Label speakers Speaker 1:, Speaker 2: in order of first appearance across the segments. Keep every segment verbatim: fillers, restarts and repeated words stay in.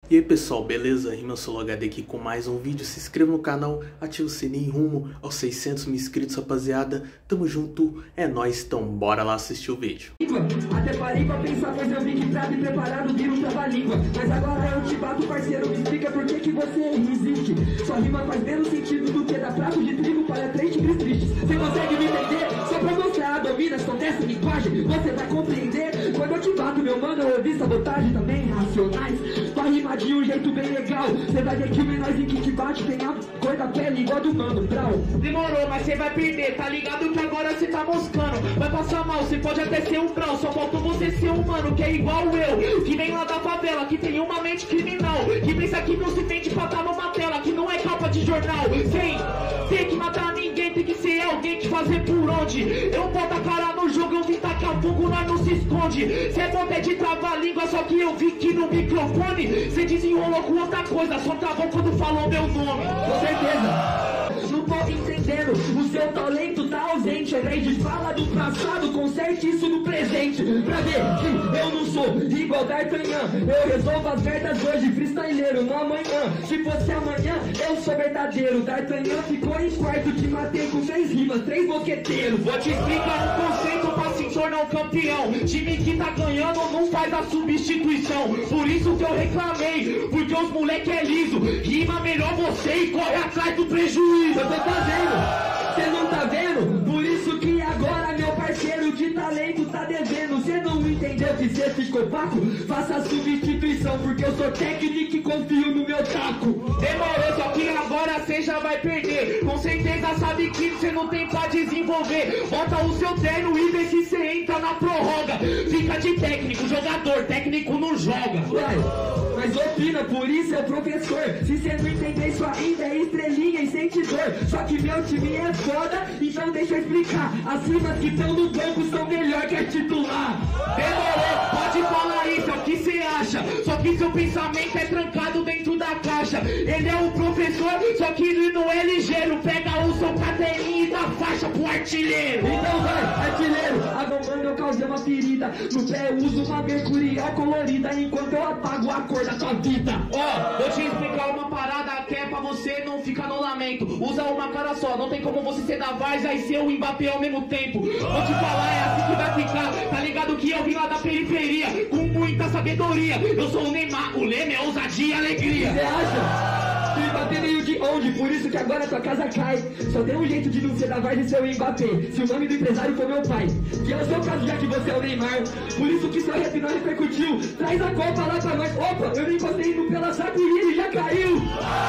Speaker 1: E aí pessoal, beleza? RimaSoloHD aqui com mais um vídeo. Se inscreva no canal, ative o sininho rumo aos seiscentos mil inscritos, rapaziada. Tamo junto, é nóis, então bora lá assistir o vídeo.
Speaker 2: Até parei pra pensar, pois eu vi que pra me preparado vira um trava-língua. Mas agora eu te bato, parceiro, me explica por que que você existe. Sua rima faz menos sentido do que dar prato de trigo para três tigres tristes. Você consegue me entender? Só pra mostrar a dominação dessa linguagem, você vai compreender. Quando eu te bato, meu mano, eu ouvi sabotagem também, racionais. Tua rima de um jeito bem legal. Cê vai ver que o menorzinho que te bate tem a cor da pele igual do mano Brau.
Speaker 3: Demorou, mas cê vai perder, tá ligado que agora cê tá moscando. Vai passar mal, cê pode até ser um Brau. Só faltou você ser um mano que é igual eu, que vem lá da favela, que tem uma mente criminal, que pensa que não se vende pra tá numa tela, que não é capa de jornal. Sem ter que matar ninguém, tem que ser alguém que fazer por onde. Eu boto a cara no jogo, eu vim tacar fogo, nós não se esconde. Cê bota é de travar língua, só que eu vi que no microfone cê desenrolou com outra coisa, só travou quando falou meu nome.
Speaker 2: Com certeza, não tô entendendo, o seu talento tá ausente. Ao invés de falar do passado, conserte isso no presente. Pra ver que eu não sou igual D'Artagnan, eu resolvo as merdas hoje, freestyleiro no amanhã. Se fosse amanhã, eu sou verdadeiro. D'Artagnan ficou em quarto, te matei com três rimas, três mosqueteiros.
Speaker 3: Vou te explicar um conceito pra se tornar um campeão. Time que tá ganhando não faz a substituição. Por isso que eu reclamei, porque os moleque é liso. Rima melhor você e corre atrás do prejuízo.
Speaker 2: Eu tô fazendo, cê não tá vendo? Por isso que agora meu parceiro de talento tá devendo. Cê não entendeu que cê ficou paco? Faça a substituição, porque eu sou técnico e confio no meu taco.
Speaker 3: Demorou, só que agora cê já vai perder. Com certeza sabe que cê não tem pra desenvolver. Bota o seu terno e vê se cê entra na prorroga. Fica de técnico, jogador, técnico não joga.
Speaker 2: Uai, mas opina, por isso é o professor. Se cê não entender isso ainda é estrelinha e sente dor. Só que meu time é foda, então deixa eu explicar. As rimas que estão no banco são melhor que a titular.
Speaker 3: Demorou, pode falar isso, é o que cê acha. Só que seu pensamento é trancado dentro da caixa. Ele é o professor, só que ele não é ligeiro. Pega o seu caderninho e dá faixa pro artilheiro.
Speaker 2: Então vai, artilheiro, agora eu causei uma ferida. No pé eu uso uma mercurial colorida, enquanto eu apago a cor da tua vida.
Speaker 3: Ó, oh, vou te explicar uma parada que é pra você não ficar no lamento. Usa uma cara só, não tem como você ser da Várzea e ser o Mbappé ao mesmo tempo. Vou te falar, é assim que vai ficar. Tá ligado que eu vim lá da periferia com muita sabedoria. Eu sou o Neymar, o lema é ousadia e alegria.
Speaker 2: Você acha? Mbappé veio de onde? Por isso que agora tua casa cai. Só tem um jeito de não ser da Várzea e ser o Mbappé. Se o nome do empresário for meu pai, que é o seu caso já que você é o Neymar. Por isso que seu rap não repercutiu. Traz a Copa lá pra nós. Opa, eu nem encostei no pela saco e ele já caiu.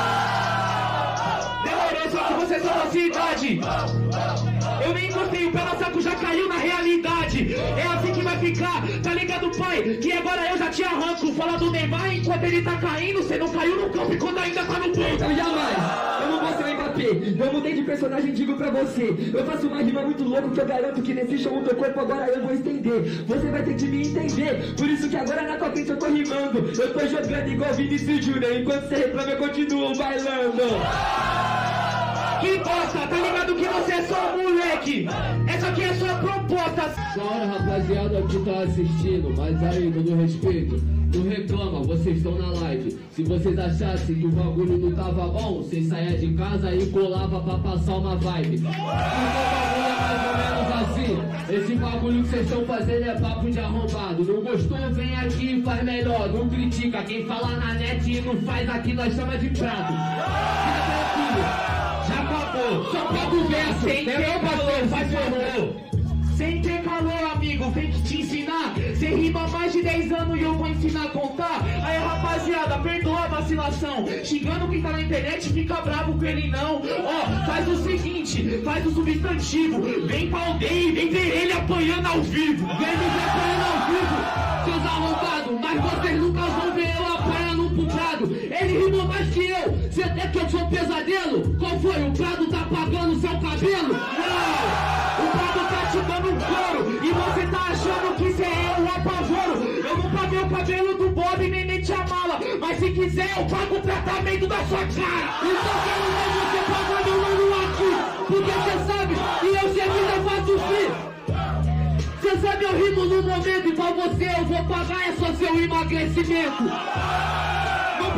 Speaker 3: Demorou, só que você é só da cidade. Eu nem encostei, o pela saco já caiu na realidade. É assim que vai ficar, tá ligado, pai? Que agora eu já te arranco. Fala do Neymar enquanto ele tá caindo. Você não caiu no campo enquanto ainda tá no banco.
Speaker 2: Eu jamais, eu não vou ser o Mbappé. Eu mudei de personagem, digo pra você. Eu faço uma rima muito louco que eu garanto que nesse show o teu corpo agora eu vou estender. Você vai ter que me entender. Por isso que agora na tua frente eu tô rimando. Eu tô jogando igual Vinicius Júnior. Enquanto você reclama eu continuo bailando.
Speaker 3: Que bosta, tá ligado que você é só um moleque. Essa aqui é sua proposta.
Speaker 4: Da hora, rapaziada que tá assistindo, mas aí, todo respeito, não reclama, vocês estão na live. Se vocês achassem que o bagulho não tava bom, vocês saiam de casa e colava pra passar uma vibe. Porque o bagulho é mais ou menos assim. Esse bagulho que vocês estão fazendo é papo de arrombado. Não gostou, vem aqui e faz melhor. Não critica, quem fala na net e não faz aqui, nós chama de prato. Fica tranquilo. Já acabou, só pega o verso, sem ter calor, faz favor.
Speaker 3: Sem ter calor, amigo, tem que te ensinar. Cê rima há mais de dez anos e eu vou ensinar a contar. Aí, rapaziada, perdoa a vacilação. Xingando quem tá na internet, fica bravo com ele não. Ó, faz o seguinte, faz o substantivo. Vem pra aldeia e vem ver ele apanhando ao vivo.
Speaker 4: Vem me ver apanhando ao vivo, seus arrombados. Mas vocês nunca vão ver eu apanhando pro Prado. Ele rimou mais que eu, cê até que eu sou pesadelo. Qual foi? O Prado tá apagando seu cabelo?
Speaker 3: Não! O Prado tá te dando um couro e você tá achando que cê é o apavoro. Eu não paguei o cabelo do Bob nem meti a mala, mas se quiser eu pago o tratamento da sua cara.
Speaker 4: Então quero ver você pagando o nome aqui, porque cê sabe que eu sempre não faço fim. Cê sabe eu rimo no momento e pra você eu vou pagar é só seu emagrecimento. Não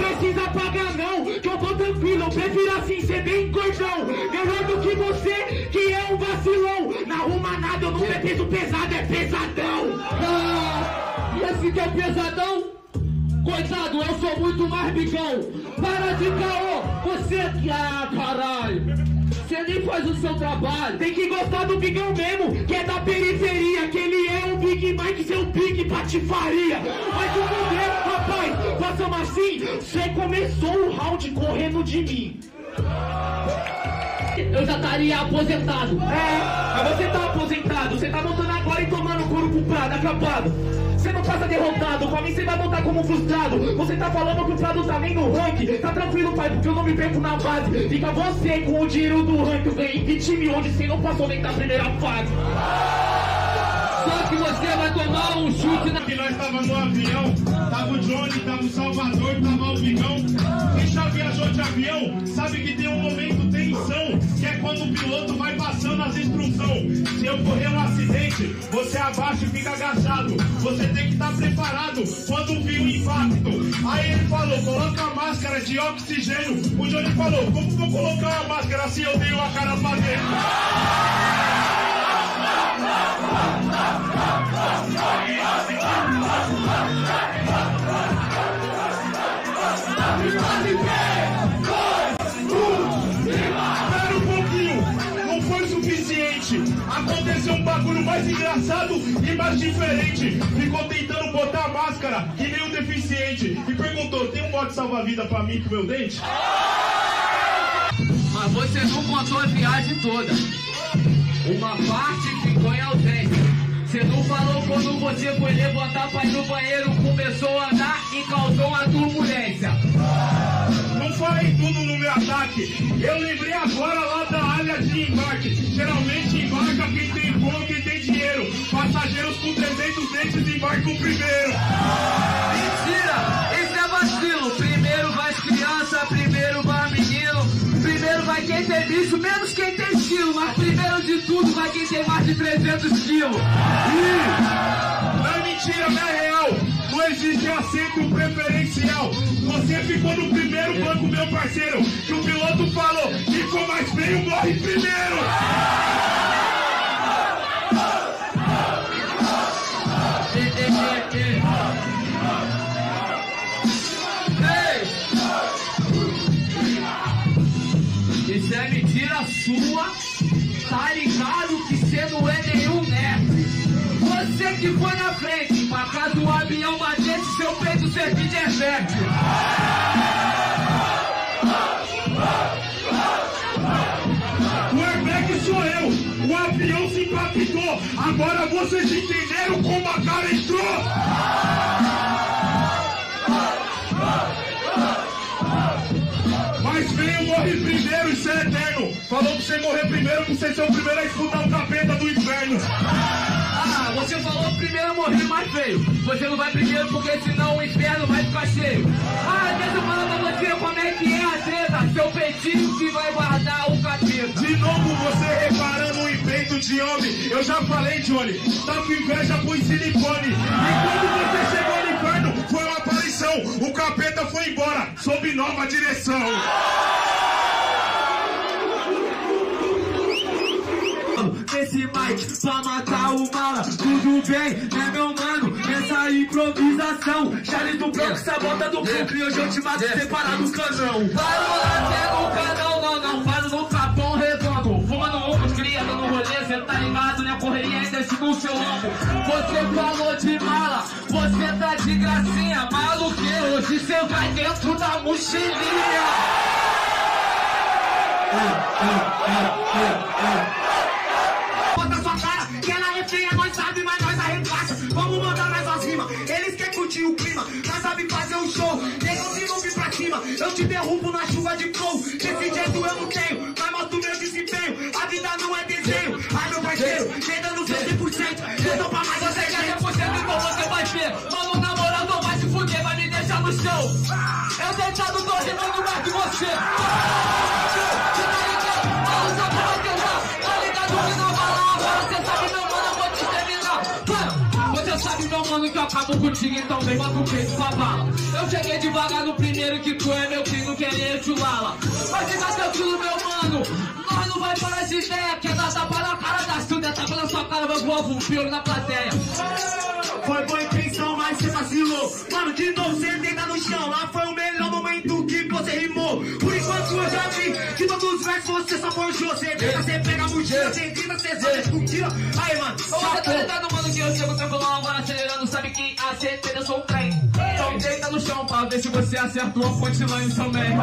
Speaker 3: precisa pagar não, que eu tô tranquilo, eu prefiro assim ser bem gordão. Melhor do que você, que é um vacilão. Não arruma nada, eu não é peso pesado, é pesadão.
Speaker 4: Ah, e esse que é pesadão? Coitado, eu sou muito mais bigão. Para de caô, você que... Ah, caralho. Você nem faz o seu trabalho.
Speaker 3: Tem que gostar do bigão mesmo, que é da periferia. Que ele é um Big Mike, seu Big Patifaria. Mas o modelo, rapaz, passamos assim. Você começou o round correndo de mim.
Speaker 4: Eu já estaria aposentado.
Speaker 3: É, mas você tá aposentado. Você tá voltando agora e tomando couro pro Prado, acabado. Você não passa derrotado, pra mim você vai voltar como frustrado. Você tá falando que o Prado tá nem no ranking. Tá tranquilo, pai, porque eu não me perco na base. Fica você com o dinheiro do ranking. Eu ganhei vinte mil onde você não passou nem da primeira fase.
Speaker 4: Só que você vai tomar um chute na...
Speaker 5: Que nós tava no avião, tava o Johnny, tava o Salvador, tava o Bigão. Quem já viajou de avião sabe que tem um momento tensão, que é quando o piloto vai passando as instruções. Se ocorrer um acidente, você abaixa e fica agachado. Você tem que estar preparado quando vir o impacto. Aí ele falou, coloca a máscara de oxigênio. O Johnny falou, como vou colocar uma máscara se eu tenho a cara pra dentro? Espera um pouquinho, não foi suficiente. Aconteceu um bagulho mais engraçado e mais diferente. Ficou tentando botar a máscara que nem um deficiente e perguntou, tem um bote salva-vida pra mim com meu dente?
Speaker 4: Mas você não contou a viagem toda. Uma parte ficou em ausência. Você não falou quando você foi levantar pra ir no banheiro, começou a andar e causou uma turbulência.
Speaker 5: Não falei tudo no meu ataque. Eu lembrei agora lá da área de embarque. Geralmente embarca quem tem voo, quem tem dinheiro. Passageiros com trezentos dentes embarcam primeiro.
Speaker 4: Mentira! Esse é vacilo. Primeiro vai as crianças, primeiro vai menino. Primeiro vai quem tem bicho, menos quem tem estilo. Mas primeiro de tudo vai quem tem mais de trezentos quilos.
Speaker 5: Não é mentira, não é real. Não existe assento preferencial. Você ficou no primeiro banco, meu parceiro. Que o piloto falou, ficou mais feio, morre primeiro.
Speaker 4: Isso é mentira sua. Tá ligado que cê não é nenhum nerd. Você que foi na frente, pra caso o avião batesse, seu peito servir de efeito.
Speaker 5: O airbag sou eu, o avião se impactou. Agora vocês entenderam como a cara entrou. Mas veio morrer primeiro, isso é eterno. Falou pra você morrer primeiro, pra você ser o primeiro a escutar o capeta do inferno.
Speaker 4: Ah, você falou primeiro morrer mais feio. Você não vai primeiro porque senão o inferno vai ficar cheio. Ah, deixa eu falar pra você como é que é a treta. Seu peitinho que vai guardar o capeta.
Speaker 5: De novo você reparando o invento de homem. Eu já falei, Johnny, tá com inveja com silicone. E quando você chegou no inferno, foi uma aparição. O capeta foi embora, sob nova direção.
Speaker 3: Esse mic pra matar o mala, tudo bem, né meu mano? Essa improvisação, Charles do Bronx, sabota do Brooklyn, e hoje eu te mato separado do canão.
Speaker 4: Para lá, pega o canal, não, não, faz no capão redondo. Fumando um, cria, dando rolê, cê tá ligado, né? Correria ainda no seu ombro. Você falou de mala, você tá de gracinha, maluqueiro, hoje cê vai dentro da mochilinha.
Speaker 3: Bota sua cara, que ela é feia, nós sabe, mas nós arrebaixa. Vamos mandar mais as rimas, eles querem curtir o clima, nós sabe fazer um show, negão se não vir pra cima, eu te derrubo na chuva de flow. Desse jeito eu não tenho, mas mostro meu desempenho, a vida não é desenho. Ai meu parceiro, cê dando seu cem por cento, eu tô pra mais
Speaker 4: você quer cem por cento, então você vai ver. Mano, na moral, não vai se fuder, vai me deixar no chão. Eu deitado tô rimando mais que você. Você tá ligado? Não sabe vai tentar, tá ligado que não vai lá. Você sabe meu mano, eu vou te terminar. Você sabe meu mano, que eu acabo contigo, então vem, bota o peito pra bala. Eu cheguei devagar no primeiro que tu é meu filho, querer te lala. Mas fica tranquilo, meu mano, nós não vai parar de ideia. Quer dar tapa na cara das tudo, é tapa na sua cara, vai voar um pior na plateia.
Speaker 3: Foi boa intenção, mas cê vacilou. Mano, de novo cê deita no chão. Lá foi o melhor momento que você rimou. Por enquanto eu já vi que todos os versos você só forjou. Cê deita, cê pega a mochila, cê grita, cê só discutila. Aí, mano,
Speaker 4: você tá ligado, mano, que eu chego tranquilão, agora acelerando, sabe que a certeza eu sou o trem. Então deita no chão pra ver se você acertou a punchline também.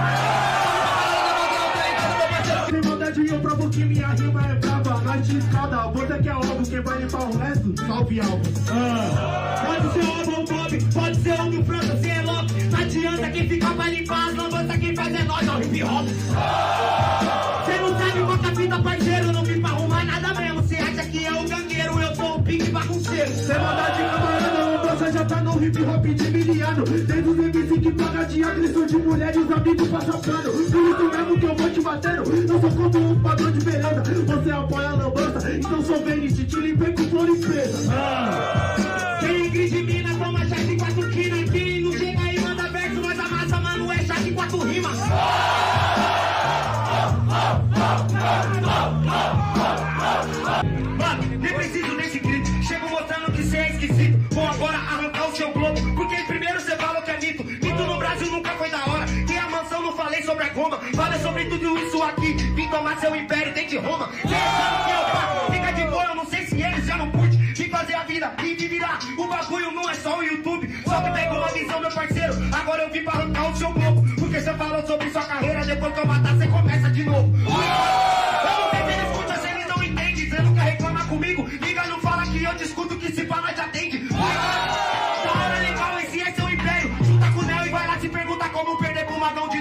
Speaker 5: Sem maldade eu provo que minha rima é brava. Nós de escada, bota que é alvo. Quem vai limpar o resto, salve alvo.
Speaker 3: ah. Pode ser o Alvo Bob, pode ser o Hugo França, cê é louco. Não adianta quem fica pra limpar as lambanças, quem faz é nós, é o hip hop. Cê não sabe qual que é a fita, parceiro. Não vim pra arrumar nada mesmo. Cê acha que é o gangueiro, eu sou o pique bagunceiro.
Speaker 5: Sem maldade, camarada, o dança já tá no hip hop de miliano. Desde os M C que paga de agressão de mulher e os amigos passam pano. Por isso mesmo que eu vou te batendo. Eu sou como um padrão de beleza. Você apoia a lambança, então sou Vênice, te limpei com flor e presa.
Speaker 3: ah. Quem grite mina, toma chá de quatro quilos. Quem não chega aí, manda verso, nós amassa, mano, é chá de quatro rimas. Mano, nem preciso desse grito. Chego mostrando que cê é esquisito. Vou agora arrancar o seu globo, porque primeiro cê falou que é mito. Mito no Brasil nunca foi da hora. Que a mansão não falei sobre a goma. Falei sobre tudo isso aqui. Vim tomar seu império desde Roma. Cê sabe que eu pá, fica de boa, eu não sei se eles já não curte. Vim fazer a vida e de virar. O bagulho não é só o YouTube. Só que pegou uma visão, meu parceiro. Agora eu vim pra arrancar o seu globo. Porque cê falou sobre sua carreira. Depois que eu matar, cê começa de novo. Eu não tenho escuta, cê não entende. Cê nunca reclama comigo. Liga, não fala que eu discuto, que se fala já atende. Da hora legal, esse é seu império. Junta com o Neo e vai lá se perguntar como perder pro Magão de